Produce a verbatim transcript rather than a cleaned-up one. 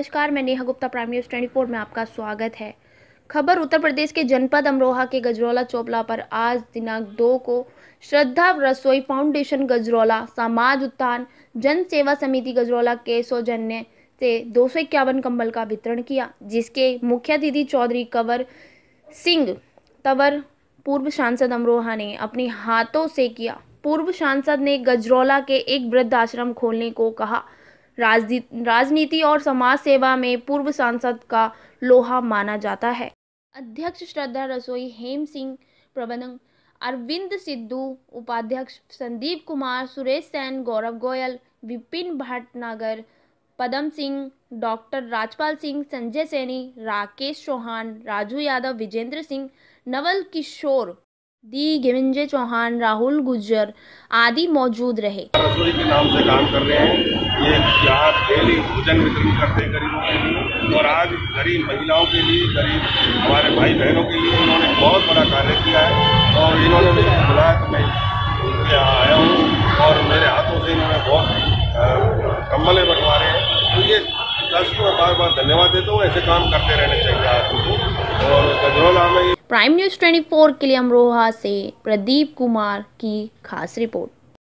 नमस्कार, मैं Neha Gupta, prime news चौबीस में आपका स्वागत है। खबर उत्तर प्रदेश के जनपद अमरोहा के गजरौला चौपला पर आज दिनांक दो को श्रद्धा रसोई फाउंडेशन गजरौला समाज उत्थान जन सेवा समिति गजरौला के सौजन्य से दो सौ इक्यावन कंबल का वितरण किया, जिसके मुख्य अतिथि चौधरी कंवर सिंह तंवर पूर्व सांसद अमरोहा ने अपने हाथों से किया। पूर्व सांसद ने गजरौला के एक वृद्ध आश्रम खोलने को कहा। राजनीति और समाज सेवा में पूर्व सांसद का लोहा माना जाता है। अध्यक्ष श्रद्धा रसोई हेम सिंह, प्रबंधक अरविंद सिद्धू, उपाध्यक्ष संदीप कुमार, सुरेश सैन, गौरव गोयल, विपिन भटनागर, पदम सिंह, डॉक्टर राजपाल सिंह, संजय सैनी, राकेश चौहान, राजू यादव, विजेंद्र सिंह, नवल किशोर, दी गिविंजय चौहान, राहुल गुज्जर आदि मौजूद रहे। रसोई के नाम से काम कर रहे हैं। ये यहाँ डेली भोजन वितरण करते हैं गरीबों के लिए, और आज गरीब महिलाओं के लिए, गरीब हमारे भाई बहनों के लिए इन्होंने बहुत बड़ा कार्य किया है। और इन्होंने मुझे बुलाया तो मैं उनके यहाँ आया हूँ, और मेरे हाथों से इन्होंने बहुत कम्बलें बंटवारे हैं। तो ये दस को बार बार धन्यवाद देता हूँ। ऐसे काम करते रहने चाहिए आदमी को। और गजरौला में प्राइम न्यूज़ चौबीस के लिए अमरोहा से प्रदीप कुमार की खास रिपोर्ट।